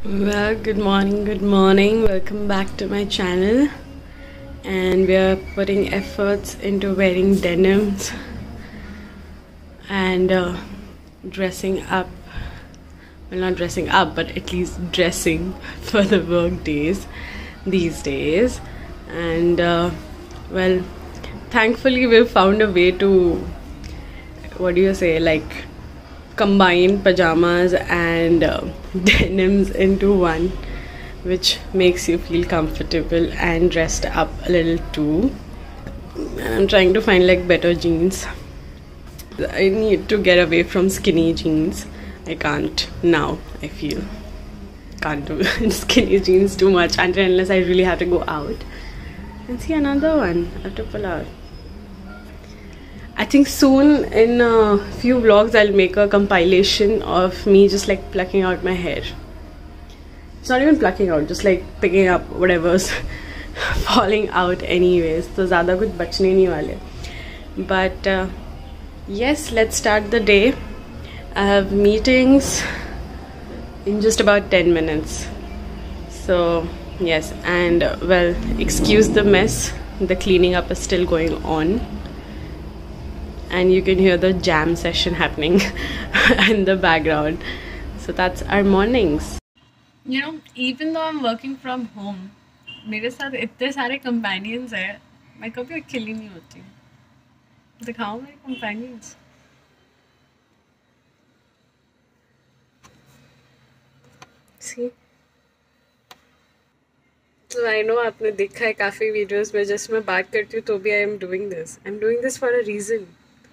Well, good morning. Welcome back to my channel. And we are putting efforts into wearing denims and dressing up. Well, not dressing up, but at least dressing for the work days these days. And well, thankfully, we've found a way to, what do you say, like combine pajamas and denims into one, which makes you feel comfortable and dressed up a little too. And I'm trying to find like better jeans. I need to get away from skinny jeans. I can't now, I feel. Can't do skinny jeans too much unless I really have to go out. And see, another one I have to pull out. I think soon in a few vlogs I'll make a compilation of me just like plucking out my hair. It's not even plucking out, just like picking up whatever's falling out anyways. So ज़्यादा कुछ बचने नहीं वाले. But yes, let's start the day. I have meetings in just about 10 minutes. So yes, and well, excuse the mess. The cleaning up is still going on. And you can hear the jam session happening in the background. So that's our mornings. You know, even though I'm working from home, मेरे साथ इतने सारे companions हैं, मैं कभी अकेली नहीं होती. दिखाओ मेरे companions. See? So I know आपने देखा है काफ़ी videos में जैसे मैं बात करती हूँ तो भी I am doing this. I'm doing this for a reason.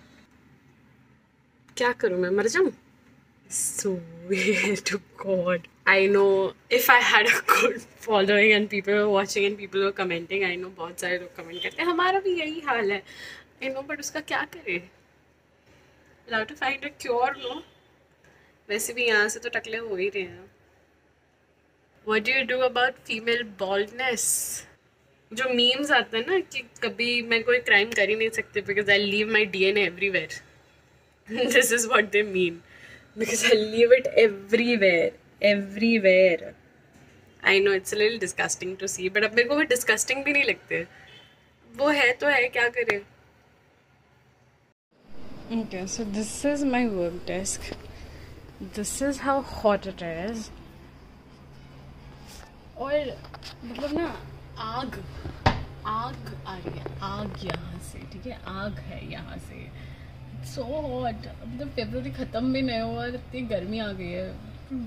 क्या करूँ मैं मर जाऊँ? Swear to God. I know if I had a good following and people were watching and people were commenting, I know बहुत सारे लोग comment करते हैं हमारा भी यही हाल है. I know, but उसका क्या करे? We'll have to find a cure, no? वैसे भी यहाँ से तो टकले हो ही रहे हैं. What do you do about female baldness? जो memes आते हैं ना कि कभी मैं कोई crime कर ही नहीं सकती because I leave my DNA everywhere. This is what they mean. Because I leave it everywhere. Everywhere. I know it's a little disgusting to see, but अब मेरे को वो disgusting भी नहीं लगते. वो है तो है, क्या करे? Okay, so this is my work desk. This is how hot it is. और मतलब ना आग आ रही है, आग यहाँ से, ठीक है, आग है यहाँ से. So hot. मतलब फेब्रुअरी खत्म भी नहीं हुआ, इतनी गर्मी आ गई है.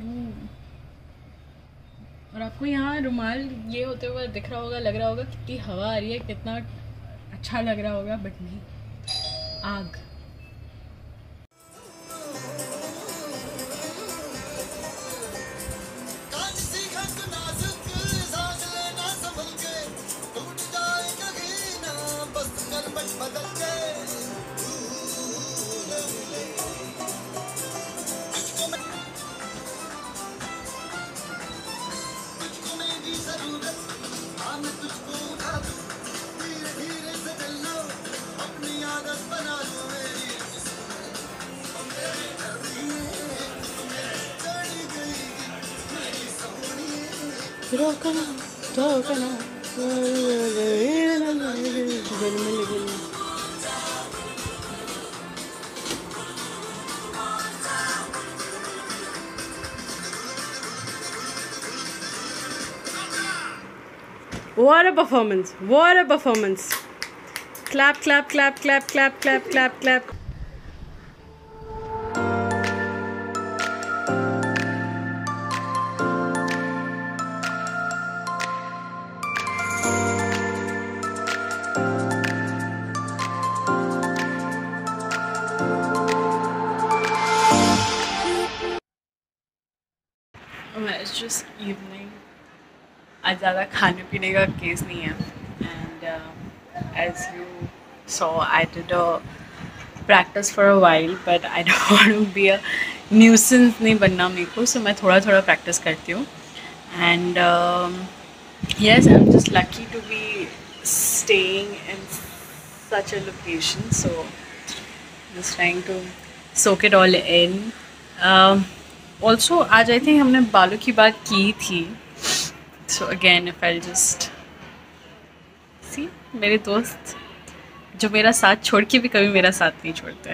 और आपको यहाँ रुमाल ये होते हुए दिख रहा होगा, लग रहा होगा कितनी हवा आ रही है, कितना अच्छा लग रहा होगा, बट नहीं, आग. What a performance! What a performance! Clap, clap, clap, clap, clap, clap, clap, clap. It's just evening. आज ज़्यादा खाने पीने का केस नहीं है. And as you saw, I did a practice for a while, but I don't want to be a nuisance नहीं बनना मेरे को, so मैं थोड़ा थोड़ा practice करती हूँ. And yes, I'm just lucky to be staying in such a location, so just trying to soak it all in. Also आज आई थिंक हमने बालों की बात की थी, so again if I just see, मेरे दोस्त जो मेरा साथ छोड़ के भी कभी मेरा साथ नहीं छोड़ते।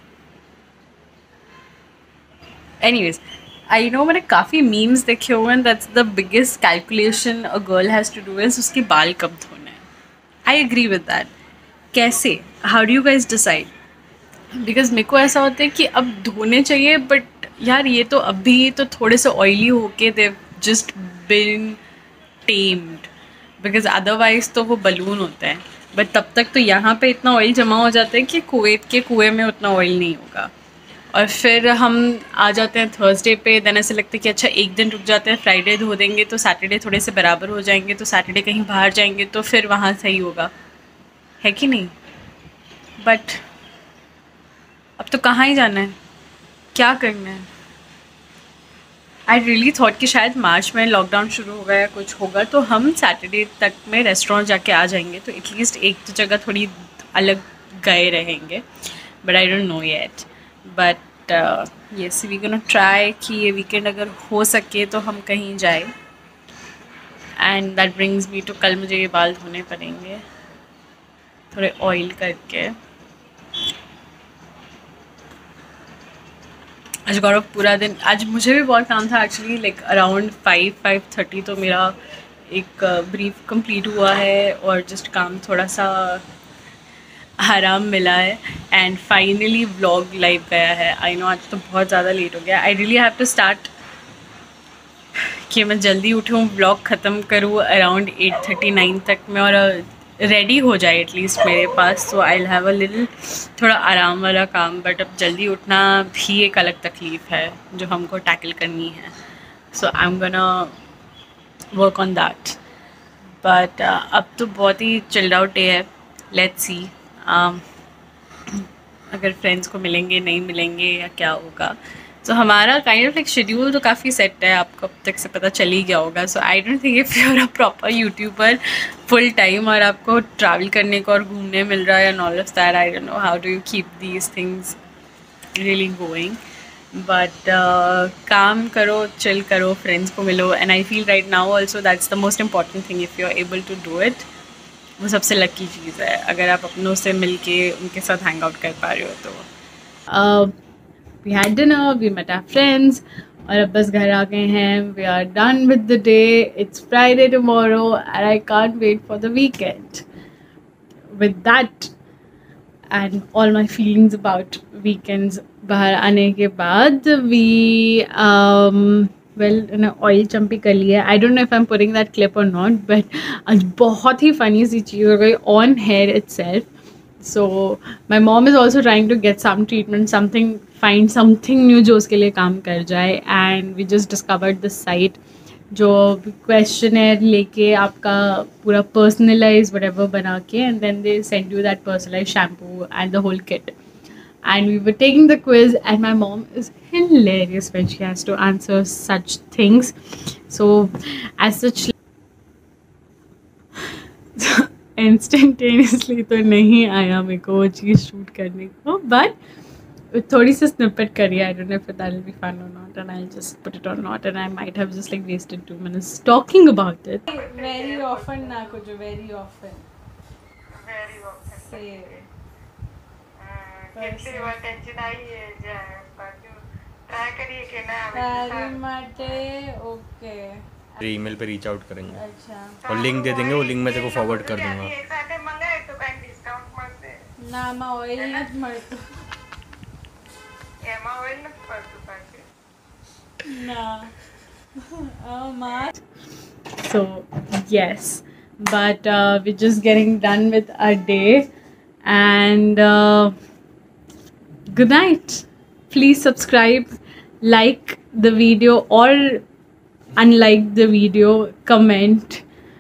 एनीवेज, आई नो मैंने काफ़ी मीम्स देखे हुए हैं, that's the biggest calculation a girl has to do is उसके बाल कब धोने हैं। I agree with that. कैसे, how do you guys decide? Because मेरे को ऐसा होता है कि अब धोने चाहिए, बट यार ये तो अभी तो थोड़े से ऑयली होके they just been tamed, because otherwise तो वो बलून होता है, बट तब तक तो यहाँ पे इतना ऑयल जमा हो जाता है कि कुवैत के कुएं में उतना ऑयल नहीं होगा। और फिर हम आ जाते हैं थर्सडे पे, देन ऐसे लगता है कि अच्छा एक दिन रुक जाते हैं, फ्राइडे धो देंगे तो सैटरडे थोड़े से बराबर हो जाएंगे, तो सैटरडे कहीं बाहर जाएंगे तो फिर वहाँ सही होगा, है कि नहीं? बट अब तो कहाँ ही जाना है, क्या करना है? आई रियली थॉट कि शायद मार्च में लॉकडाउन शुरू होगा या कुछ होगा तो हम सैटरडे तक में रेस्टोरेंट जाके आ जाएंगे, तो एटलीस्ट एक तो जगह थोड़ी अलग गए रहेंगे, but I don't know yet. But yes, we gonna try कि ये वीकेंड अगर हो सके तो हम कहीं जाए। And that brings me to, कल मुझे ये बाल धोने पड़ेंगे थोड़े ऑयल करके। आज गौरव पूरा दिन, आज मुझे भी बहुत काम था एक्चुअली, लाइक अराउंड 5-5:30 तो मेरा एक ब्रीफ कंप्लीट हुआ है और जस्ट काम थोड़ा सा आराम मिला है, एंड फाइनली व्लॉग लाइव गया है। आई नो आज तो बहुत ज़्यादा लेट हो गया, I really have to start कि मैं जल्दी उठूँ, व्लॉग ख़त्म करूँ अराउंड 8:39 तक में, और रेडी हो जाए एटलीस्ट मेरे पास, so I will have a little थोड़ा आराम वाला काम। बट अब जल्दी उठना भी एक अलग तकलीफ़ है जो हमको टैकल करनी है, so I am gonna work on that. But अब तो बहुत ही चिल्ड आउट डे है, लेट्स सी अगर फ्रेंड्स को मिलेंगे नहीं मिलेंगे या क्या होगा। सो हमारा काइंड ऑफ लाइक शेड्यूल तो काफ़ी सेट है, आपको अब तक से पता चल ही गया होगा। So I don't think if you are a proper YouTuber full time और आपको ट्रैवल करने को और घूमने मिल रहा है and all of that, I don't know how do you keep these things really going. But काम करो, चिल करो, फ्रेंड्स को मिलो, and I feel right now also that's the most important thing, if you are able to do it, वो सबसे lucky चीज़ है अगर आप अपनों से मिल के उनके साथ हैंग आउट कर पा रहे हो तो। We had dinner, we met our friends, और अब बस घर आ गए हैं। We are done with the day. It's Friday tomorrow and I can't wait for the weekend. With that and all my feelings about weekends बाहर आने के बाद, we well ऑयल चंपी कर लिया। I don't know if I'm putting that clip or not, but आज बहुत ही funny सी चीज़ हो गई on hair itself. So my mom is also trying to get some treatment, find something new जो उसके लिए काम कर जाए, and we just discovered this site जो questionnaire लेके आपका पूरा personalize whatever बना के, and then they send you that personalized shampoo and the whole kit. And we were taking the quiz, and my mom is hilarious when she has to answer such things. So as such instantaneously तो नहीं आया मेरे को वो चीज़ shoot करने को, but थोड़ी सी स्निपेट करी। I don't know if that will be fun or not, and I just put it or not, and I might have just like wasted 2 minutes talking about it. Very often ना कुछ, very often से કેટલી વાર tension આવી જાય બાકી try કરીએ કે ના આવે તારી માટે ઓકે ईमेल पे रीच आउट करेंगे। अच्छा, और लिंक दे देंगे, वो लिंक मैं तेरे को फॉरवर्ड कर दूंगा। ના માં ઓઇલ નથી મળતું, એમાં ઓઇલ નથી પડતું પાછું ના માં. So yes, but we're just getting done with our day, and good night. Please subscribe, like the video, or unlike the video, comment,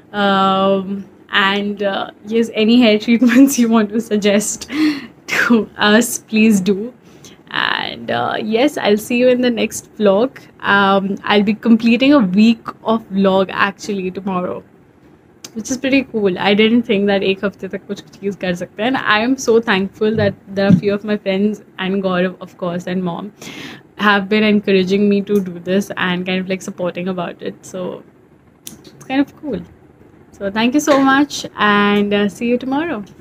and yes, any hair treatments you want to suggest to us, please do. And yes, I'll see you in the next vlog. I'll be completing a week of vlog actually tomorrow, which is pretty cool. I didn't think that एक हफ्ते तक कुछ चीज़ कर सकते हैं, and I am so thankful that there are few of my friends and Gaurav of course and mom have been encouraging me to do this and kind of like supporting about it. So it's kind of cool. So thank you so much, and see you tomorrow.